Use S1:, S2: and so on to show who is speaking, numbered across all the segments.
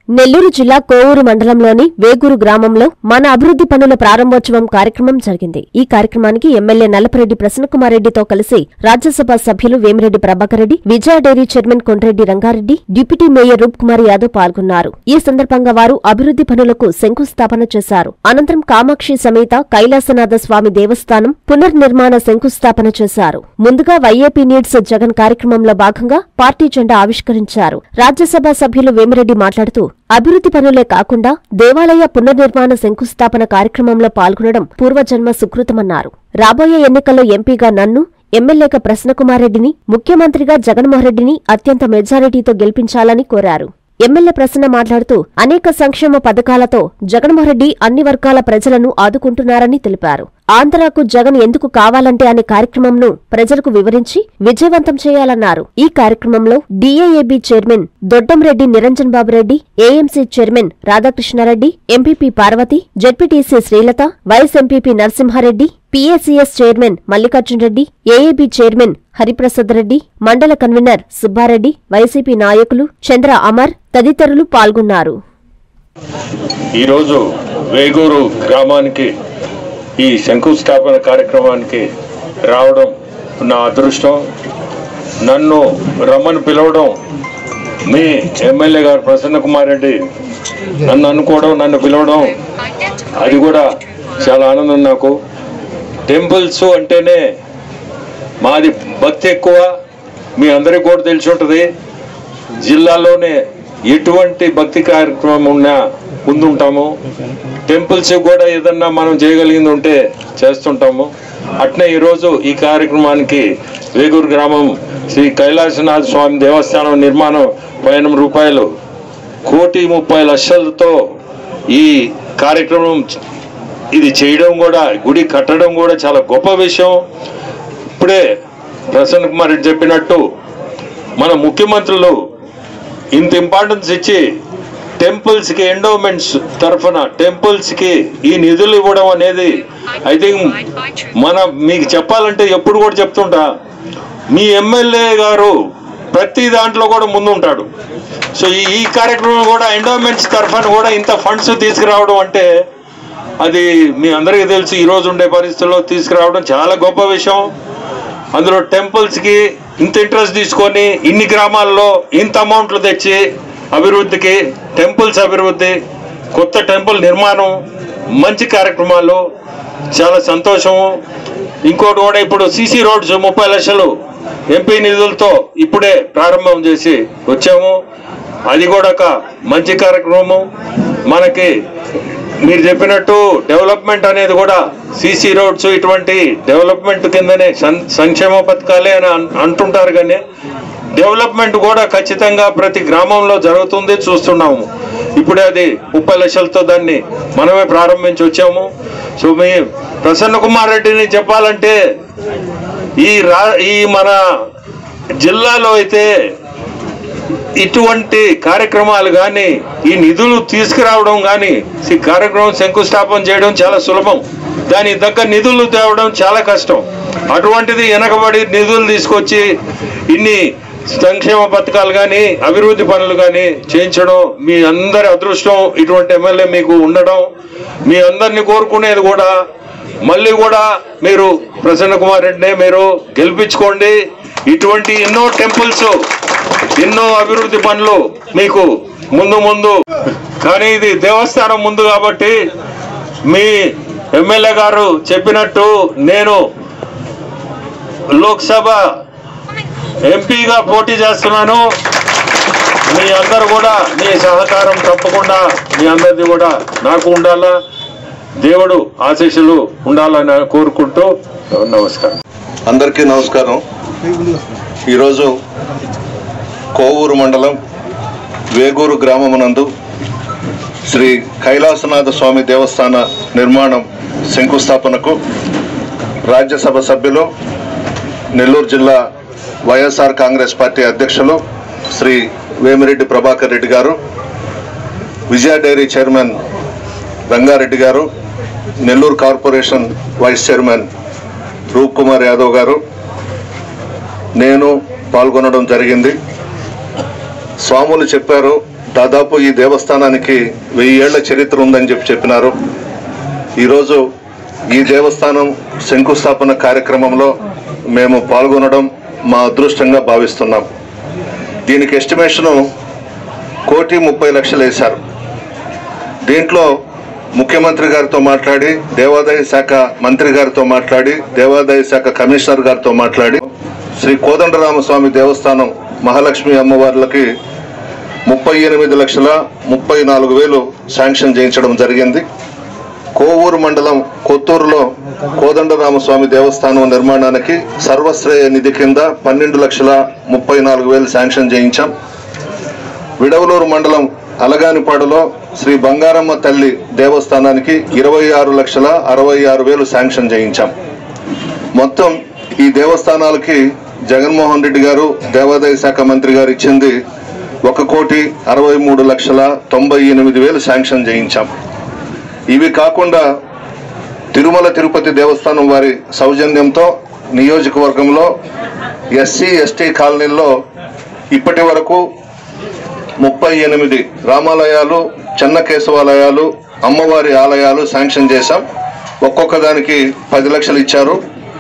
S1: నెల్లూరు జిల్లా కోవూరు మండలంలోని వేగూరు గ్రామంలో మన అభివృద్ధి పనుల ప్రారంభోత్సవం కార్యక్రమం జరిగింది. ఈ కార్యక్రమానికి ఎమ్మెల్యే నల్లపరెడ్డి ప్రసన్నకుమార్ రెడ్డితో కలిసి రాజ్యసభ సభ్యులు Vemireddy Prabhakar Reddy, Vijaya dairy chairman Kondreddy Rangareddy, deputy mayor Roop Kumar Yadav పాల్గొన్నారు. ఈ సందర్భంగా వారు అభివృద్ధి పనులకు శంకుస్థాపన చేశారు. అనంతరం కామాక్షి సమేత కైలాసనాథ స్వామి దేవస్థానం పునర్నిర్మాణ శంకుస్థాపన చేశారు. ముందుగా వైఏపీ నీడ్స్ జగన్ కార్యక్రమంలో భాగంగా పార్టీ జెండా ఆవిష్కరించారు. రాజ్యసభ సభ్యులు వేమిరెడ్డి మాట్లాడుతూ అభివృద్ధి పనులే కాకుండా దేవాలయ పునర్నిర్మాణ శంకుస్థాపన కార్యక్రమంలో పాల్గొనడం పూర్వజన్మ సుకృతమన్నారు. రాబోయే ఎన్నికల్లో ఎంపీగా నన్ను, ఎమ్మెల్యేగా ప్రసన్నకుమార్ రెడ్డిని, ముఖ్యమంత్రిగా జగన్మోహన్ రెడ్డిని అత్యంత మెజారిటీతో గెలిపించాలని కోరారు. ఎమ్మెల్యే ప్రసన్న మాట్లాడుతూ అనేక సంక్షేమ పథకాలతో జగన్మోహన్ రెడ్డి అన్ని వర్గాల ప్రజలను ఆదుకుంటున్నారని తెలిపారు. ఆంధ్రాకు జగన్ ఎందుకు కావాలంటే అనే కార్యక్రమంను ప్రజలకు వివరించి విజయవంతం చేయాలన్నారు. ఈ కార్యక్రమంలో DAAB chairman Doddamreddy Niranjan Babureddy, AMC chairman Radhakrishnareddy, MPP Parvathi, ZPTC Srilatha, vice MPP Narasimhareddy, PACS chairman Mallikarjun Reddy, AAB chairman Hariprasad Reddy, మండల కన్వీనర్ సుబ్బారెడ్డి, వైసీపీ నాయకులు చంద్ర అమర్ తదితరులు పాల్గొన్నారు.
S2: ఈరోజు వేగూరు గ్రామానికి ఈ శంకుస్థాపన కార్యక్రమానికి రావడం నా అదృష్టం. నన్ను రమ్మని పిలవడం, మీ ఎమ్మెల్యే గారు ప్రసన్నకుమార్ రెడ్డి నన్ను అనుకోవడం, నన్ను పిలవడం, అది కూడా చాలా ఆనందం నాకు. టెంపుల్స్ అంటేనే మాది భక్తి ఎక్కువ, మీ అందరికీ కూడా తెలిసి ఉంటుంది. జిల్లాలోనే ఎటువంటి భక్తి కార్యక్రమం ఉన్నా ముందుంటాము. టెంపుల్స్ కూడా ఏదన్నా మనం చేయగలిగింది ఉంటే చేస్తుంటాము. అట్నే ఈరోజు ఈ కార్యక్రమానికి వేగూరు గ్రామం శ్రీ కైలాసనాథ స్వామి దేవస్థానం నిర్మాణం రూపాయలు 1,30,00,000తో ఈ కార్యక్రమం ఇది చేయడం కూడా, గుడి కట్టడం కూడా చాలా గొప్ప విషయం. ఇప్పుడే ప్రసన్న కుమార్ రెడ్డి చెప్పినట్టు మన ముఖ్యమంత్రులు ఇంత ఇంపార్టెన్స్ ఇచ్చి టెంపుల్స్కి ఎండోమెంట్స్ తరఫున టెంపుల్స్కి ఈ నిధులు ఇవ్వడం అనేది, ఐ థింక్ మీకు చెప్పాలంటే ఎప్పుడు కూడా చెప్తుంటా, మీ ఎమ్మెల్యే గారు ప్రతి దాంట్లో కూడా ముందుంటాడు. సో ఈ కార్యక్రమం కూడా ఎండోమెంట్స్ తరఫున కూడా ఇంత ఫండ్స్ తీసుకురావడం అంటే అది మీ అందరికీ తెలుసు. ఈరోజు ఉండే పరిస్థితుల్లో తీసుకురావడం చాలా గొప్ప విషయం. అందులో టెంపుల్స్కి ఇంత ఇంట్రెస్ట్ తీసుకొని ఇన్ని గ్రామాల్లో ఇంత అమౌంట్లు తెచ్చి అభివృద్ధికి, టెంపుల్స్ అభివృద్ధి, కొత్త టెంపుల్ నిర్మాణం, మంచి కార్యక్రమాలు, చాలా సంతోషము. ఇంకోటి కూడా ఇప్పుడు సీసీ రోడ్స్ 30 లక్షలు ఎంపీ నిధులతో ఇప్పుడే ప్రారంభం చేసి వచ్చాము. అది కూడా ఒక మంచి కార్యక్రమం. మనకి మీరు చెప్పినట్టు డెవలప్మెంట్ అనేది కూడా సీసీ రోడ్స్ ఇటువంటి డెవలప్మెంట్ కిందనే సంక్షేమ పథకాలే అని అంటుంటారు, కానీ డెవలప్మెంట్ కూడా ఖచ్చితంగా ప్రతి గ్రామంలో జరుగుతుంది, చూస్తున్నాము. ఇప్పుడే అది 30 లక్షలతో దాన్ని మనమే ప్రారంభించి వచ్చాము. సో మీ ప్రసన్న కుమార్ రెడ్డిని చెప్పాలంటే ఈ మన జిల్లాలో అయితే ఇటువంటి కార్యక్రమాలు కానీ, ఈ నిధులు తీసుకురావడం కానీ, ఈ కార్యక్రమం శంకుస్థాపన చేయడం చాలా సులభం, దానికి తగ్గ నిధులు తేవడం చాలా కష్టం. అటువంటిది వెనకబడి నిధులు తీసుకొచ్చి ఇన్ని సంక్షేమ పథకాలు కానీ, అభివృద్ధి పనులు కానీ చేయించడం మీ అందరి అదృష్టం. ఇటువంటి ఎమ్మెల్యే మీకు ఉండడం, మీ అందరినీ కోరుకునేది కూడా మళ్ళీ కూడా మీరు ప్రసన్న కుమార్ రెడ్డిని మీరు గెలిపించుకోండి. ఇటువంటి ఎన్నో టెంపుల్స్, ఎన్నో అభివృద్ధి పనులు మీకు ముందు కానీ ఇది దేవస్థానం ముందు కాబట్టి మీ ఎమ్మెల్యే గారు చెప్పినట్టు నేను లోక్సభ ఎంపీగా పోటీ చేస్తున్నాను. మీ అందరూ కూడా మీ సహకారం తప్పకుండా మీ అందరిది కూడా నాకు ఉండాలా, దేవుడు ఆశీస్సులు ఉండాలని కోరుకుంటూ నమస్కారం.
S3: అందరికీ నమస్కారం. ఈరోజు కోవూరు మండలం వేగూరు గ్రామమునందు శ్రీ కైలాసనాథ స్వామి దేవస్థాన నిర్మాణం శంకుస్థాపనకు రాజ్యసభ సభ్యులు, నెల్లూరు జిల్లా వైఎస్ఆర్ కాంగ్రెస్ పార్టీ అధ్యక్షులు శ్రీ వేమిరెడ్డి ప్రభాకర్ రెడ్డి గారు, విజయ డైరీ చైర్మన్ రంగారెడ్డి గారు, Nellore corporation vice chairman Roop Kumar Yadav గారు, నేను పాల్గొనడం జరిగింది. స్వాములు చెప్పారు, దాదాపు ఈ దేవస్థానానికి 1000 ఏళ్ల చరిత్ర ఉందని చెప్పినారు. ఈరోజు ఈ దేవస్థానం శంకుస్థాపన కార్యక్రమంలో మేము పాల్గొనడం మా అదృష్టంగా భావిస్తున్నాం. దీనికి ఎస్టిమేషను 1,30,00,000 వేశారు. దీంట్లో ముఖ్యమంత్రి గారితో మాట్లాడి, దేవాదాయ శాఖ మంత్రి గారితో మాట్లాడి, దేవాదాయ శాఖ కమిషనర్ గారితో మాట్లాడి శ్రీ కోదండరామస్వామి దేవస్థానం మహాలక్ష్మి అమ్మవార్లకి 38,34,000 శాంక్షన్ చేయించడం జరిగింది. కోవూరు మండలం కొత్తూరులో కోదండరామస్వామి దేవస్థానం నిర్మాణానికి సర్వశ్రేయ నిధి కింద 12,34,000 శాంక్షన్ చేయించాం. విడవలూరు మండలం అలగానిపాడులో శ్రీ బంగారమ్మ తల్లి దేవస్థానానికి 26,66,000 శాంక్షన్ చేయించాం. మొత్తం ఈ దేవస్థానాలకి జగన్మోహన్ రెడ్డి గారు దేవాదాయ శాఖ మంత్రి గారు ఇచ్చింది 1,63,98,000 శాంక్షన్ చేయించాం. ఇవి కాకుండా తిరుమల తిరుపతి దేవస్థానం వారి సౌజన్యంతో నియోజకవర్గంలో ఎస్సీ ఎస్టీ కాలనీల్లో ఇప్పటి వరకు 38 రామాలయాలు, చెన్నకేశవాలయాలు, అమ్మవారి ఆలయాలు శాంక్షన్ చేశాం. ఒక్కొక్క దానికి 10 లక్షలు ఇచ్చారు.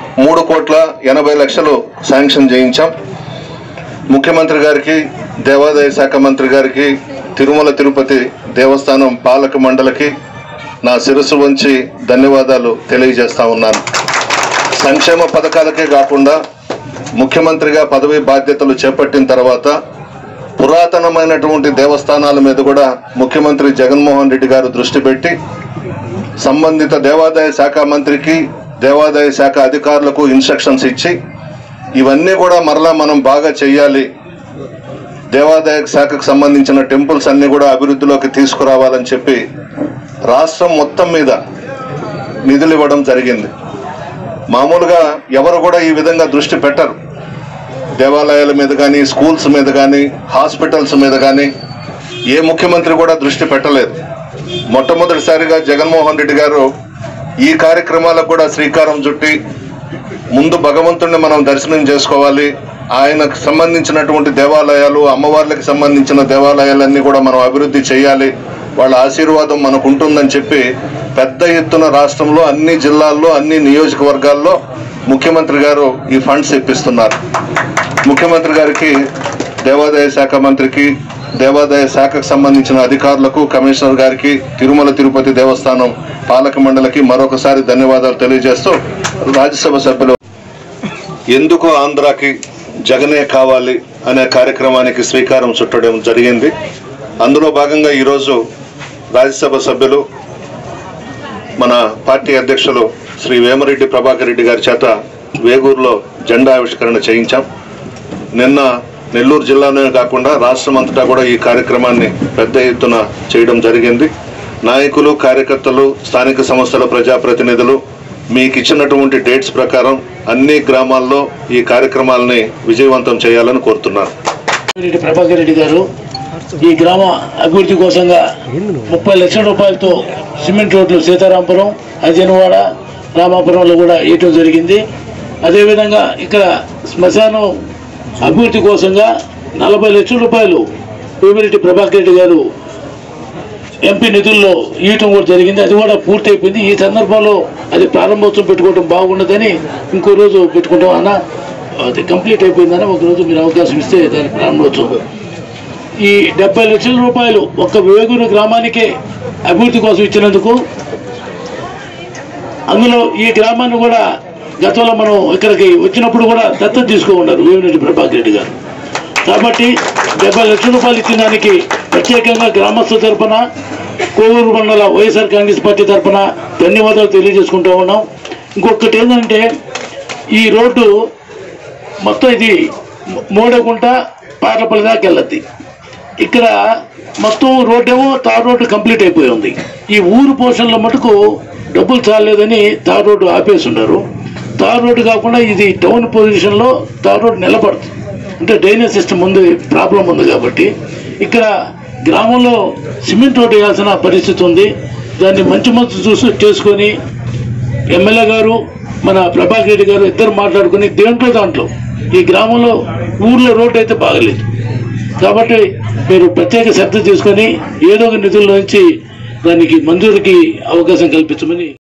S3: 3,80,00,000 శాంక్షన్ చేయించాం. ముఖ్యమంత్రి గారికి, దేవాదాయ శాఖ మంత్రి గారికి, తిరుమల తిరుపతి దేవస్థానం పాలక మండలికి నా శిరస్సు వంచి ధన్యవాదాలు తెలియజేస్తా ఉన్నాను. సంక్షేమ పథకాలకే కాకుండా ముఖ్యమంత్రిగా పదవి బాధ్యతలు చేపట్టిన తర్వాత పురాతనమైనటువంటి దేవస్థానాల మీద కూడా ముఖ్యమంత్రి జగన్మోహన్ రెడ్డి గారు దృష్టి పెట్టి సంబంధిత దేవాదాయ శాఖ మంత్రికి, దేవాదాయ శాఖ అధికారులకు ఇన్స్ట్రక్షన్స్ ఇచ్చి ఇవన్నీ కూడా మరలా మనం బాగా చెయ్యాలి, దేవాదాయ శాఖకు సంబంధించిన టెంపుల్స్ అన్ని కూడా అభివృద్ధిలోకి తీసుకురావాలని చెప్పి రాష్ట్రం మొత్తం మీద నిధులు ఇవ్వడం జరిగింది. మామూలుగా ఎవరు కూడా ఈ విధంగా దృష్టి పెట్టరు. దేవాలయాల మీద కానీ, స్కూల్స్ మీద కానీ, హాస్పిటల్స్ మీద కానీ ఏ ముఖ్యమంత్రి కూడా దృష్టి పెట్టలేదు. మొట్టమొదటిసారిగా జగన్మోహన్ రెడ్డి గారు ఈ కార్యక్రమాలకు కూడా శ్రీకారం చుట్టి ముందు భగవంతుడిని మనం దర్శనం చేసుకోవాలి, ఆయనకు సంబంధించినటువంటి దేవాలయాలు, అమ్మవార్లకు సంబంధించిన దేవాలయాలన్నీ కూడా మనం అభివృద్ధి చేయాలి, వాళ్ళ ఆశీర్వాదం మనకు ఉంటుందని చెప్పి పెద్ద ఎత్తున రాష్ట్రంలో అన్ని జిల్లాల్లో, అన్ని నియోజకవర్గాల్లో ముఖ్యమంత్రి గారు ఈ ఫండ్స్ ఇప్పిస్తున్నారు. ముఖ్యమంత్రి గారికి, దేవాదాయ శాఖ మంత్రికి, దేవాదాయ శాఖకు సంబంధించిన అధికారులకు, కమిషనర్ గారికి, తిరుమల తిరుపతి దేవస్థానం పాలక మండలికి మరొకసారి ధన్యవాదాలు తెలియజేస్తూ రాజ్యసభ సభ్యులు ఎందుకు ఆంధ్రాకి జగనే కావాలి అనే కార్యక్రమానికి శ్రీకారం చుట్టడం జరిగింది. అందులో భాగంగా ఈరోజు రాజ్యసభ సభ్యులు మన పార్టీ అధ్యక్షులు శ్రీ వేమిరెడ్డి ప్రభాకర్ రెడ్డి గారి చేత వేగూరులో జెండా ఆవిష్కరణ చేయించాం. నిన్న నెల్లూరు జిల్లాలోనే కాకుండా రాష్ట్రం అంతటా కూడా ఈ కార్యక్రమాన్ని పెద్ద ఎత్తున చేయడం జరిగింది. నాయకులు, కార్యకర్తలు, స్థానిక సంస్థల ప్రజాప్రతినిధులు మీకు ఇచ్చినటువంటి డేట్స్ ప్రకారం అన్ని గ్రామాల్లో ఈ కార్యక్రమాలని విజయవంతం చేయాలని కోరుతున్నాను.
S4: ప్రభాకర్ రెడ్డి గారు ఈ గ్రామ అభివృద్ధి కోసంగా 30 లక్షల రూపాయలతో సిమెంట్ రోడ్లు సీతారాంపురం, అజనవాడ, రామాపురంలో కూడా వేయటం జరిగింది. అదేవిధంగా ఇక్కడ శ్మశానం అభివృద్ధి కోసంగా 40 లక్షల రూపాయలు వేమిరెడ్డి ప్రభాకర్ రెడ్డి గారు ఎంపీ నిధుల్లో ఇవ్వటం కూడా జరిగింది. అది కూడా పూర్తి అయిపోయింది. ఈ సందర్భంలో అది ప్రారంభోత్సవం పెట్టుకోవడం బాగుండదని ఇంకో రోజు పెట్టుకుంటాం అన్న, అది కంప్లీట్ అయిపోయిందన్న ఒకరోజు మీరు అవకాశం ఇస్తే దాని ప్రారంభోత్సవం. ఈ 70 లక్షల రూపాయలు ఒక్క వేగూరు గ్రామానికే అభివృద్ధి కోసం ఇచ్చినందుకు, అందులో ఈ గ్రామాన్ని కూడా గతంలో మనం ఇక్కడికి వచ్చినప్పుడు కూడా దత్తత తీసుకోమన్నారు వేమిరెడ్డి ప్రభాకర్ రెడ్డి గారు. కాబట్టి 70 లక్షల రూపాయలు ఇచ్చిన దానికి ప్రత్యేకంగా గ్రామస్తుల తరఫున, కోవూరు మండల వైఎస్ఆర్ కాంగ్రెస్ పార్టీ తరఫున ధన్యవాదాలు తెలియజేసుకుంటూ ఉన్నాం. ఇంకొకటి ఏంటంటే ఈ రోడ్డు మొత్తం ఇది మోడగుంట పాటపల్లి దాకా వెళ్ళద్ది. ఇక్కడ మొత్తం రోడ్డు ఏమో తార్ రోడ్డు కంప్లీట్ అయిపోయి ఉంది. ఈ ఊరు పోర్షన్లో మటుకు డబ్బులు చాలేదని తార్ రోడ్డు ఆపేసి ఉన్నారు. తార్ రోడ్డు కాకుండా ఇది టౌన్ పొజిషన్లో తార్ రోడ్డు నిలబడుతుంది. అంటే డ్రైనేజ్ సిస్టమ్ ఉంది, ప్రాబ్లం ఉంది. కాబట్టి ఇక్కడ గ్రామంలో సిమెంట్ రోడ్డు వేయాల్సిన పరిస్థితి ఉంది. దాన్ని మంచి చేసుకొని ఎమ్మెల్యే గారు, మన ప్రభాకర్ రెడ్డి గారు ఇద్దరు మాట్లాడుకుని దాంట్లో ఈ గ్రామంలో ఊర్లో రోడ్డు అయితే బాగలేదు. కాబట్టి మీరు ప్రత్యేక శ్రద్ధ తీసుకొని ఏదో ఒక నిధుల నుంచి దానికి మంజూరుకి అవకాశం కల్పించమని